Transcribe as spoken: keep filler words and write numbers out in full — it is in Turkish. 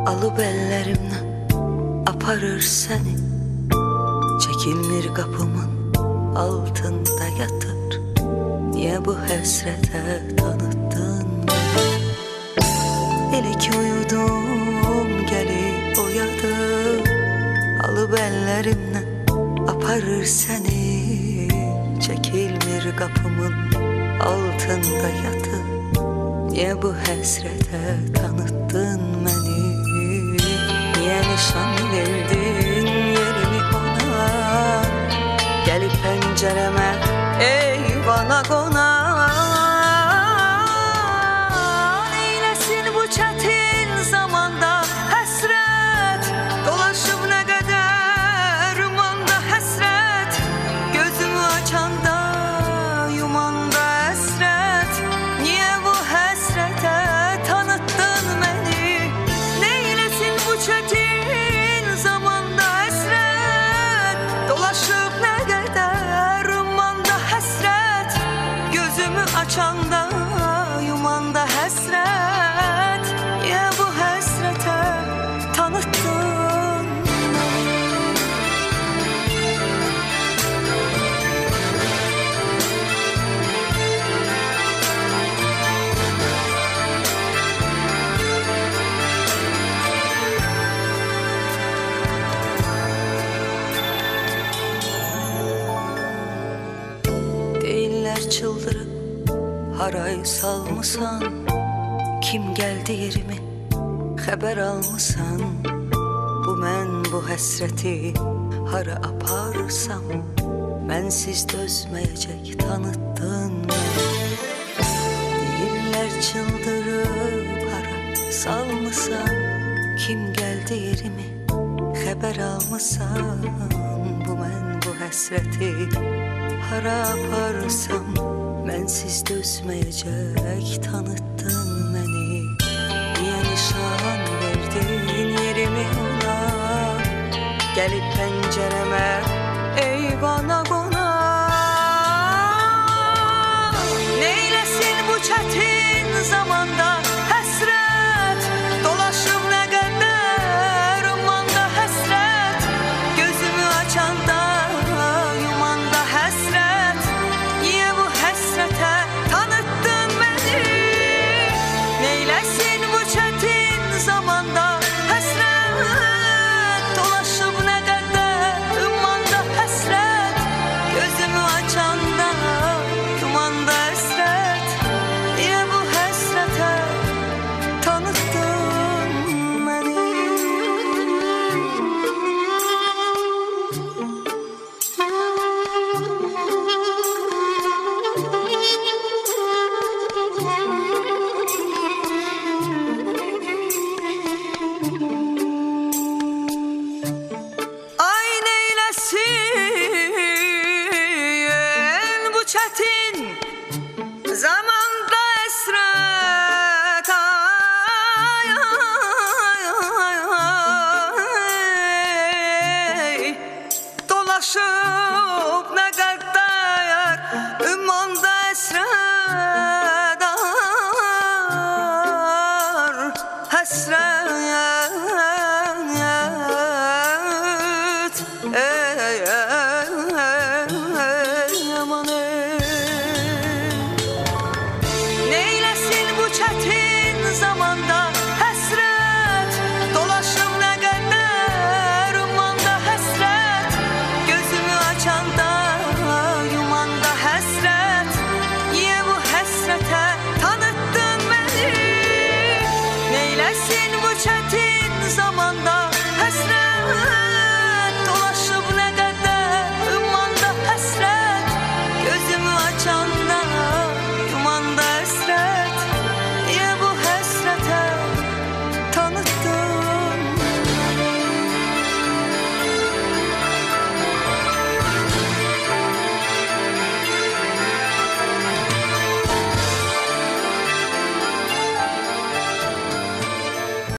Alıp ellerimden aparır seni, çekilmir kapımın altında yatır. Niye bu hasrete tanıttın beni? İlk uyudum gelip uyadı, alıp ellerimden aparır seni, çekilmir kapımın altında yatır. Niye bu hasrete tanıttın beni? Niye nişan verdin yerimi ona? Gelip pencereme eyvana konar. Neylesin bu çetin zamanda hasret, dolaşıp ne kadar umanda hasret. Gözümü açanda yumanda hasret. Niye bu hasrete tanıttın beni? Neylesin bu çetin zamanda hasret, dolaşıp ne kadar umanda hasret. Gözümü açanda yumanda hasret. Niye bu hasrete tanıttın beni? Değiller çıldırıp haray salmışsan, kim geldi yerime haber almışsan. Bu men bu hasreti hara aparsam, mensiz dözmeyecek tanıttın beni. Değiller çıldırıp haray salmışsan, kim geldi yerime haber almışsan. Bu men bu hasreti hara aparsam, mensiz dözmeyecek tanıttın beni. Niye nişan verdin yerimi ona? Gelip pencereme eyvana konar. Neylesin bu çetin zamanda hasret, dolaşıp ne kadar umanda hasret. Gözümü açanda yumanda hasret. Niye bu hasrete tanıttın beni? Neylesin bu çetin zamanda hasret, dolaşıp ne kadar umanda hasret. Gözümü açanda yumanda hasret. Niye bu hasrete tanıttın beni? Ay neylesin bu çetin zamanda esret. Ay, ay, ay. Dolaşıp ne kadar ümanda esret. Hasret ey, ey, ey, aman ey. Neylesin bu çetin zamanda